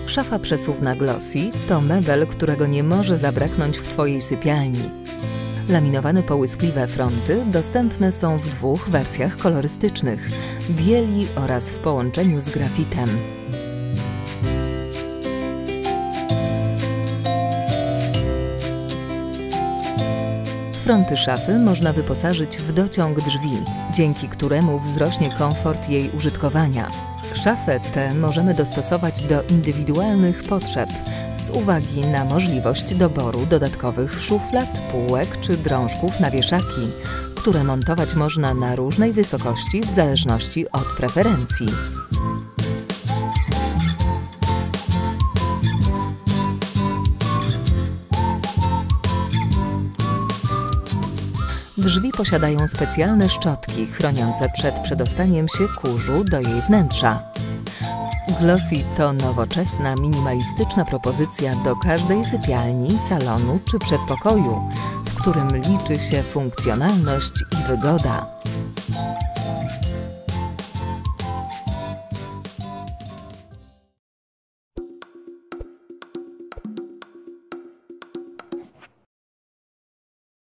Szafa przesuwna Glossy to mebel, którego nie może zabraknąć w Twojej sypialni. Laminowane połyskliwe fronty dostępne są w dwóch wersjach kolorystycznych – bieli oraz w połączeniu z grafitem. Fronty szafy można wyposażyć w dociąg drzwi, dzięki któremu wzrośnie komfort jej użytkowania. Szafę tę możemy dostosować do indywidualnych potrzeb z uwagi na możliwość doboru dodatkowych szuflad, półek czy drążków na wieszaki, które montować można na różnej wysokości w zależności od preferencji. Drzwi posiadają specjalne szczotki chroniące przed przedostaniem się kurzu do jej wnętrza. Glossy to nowoczesna, minimalistyczna propozycja do każdej sypialni, salonu czy przedpokoju, w którym liczy się funkcjonalność i wygoda.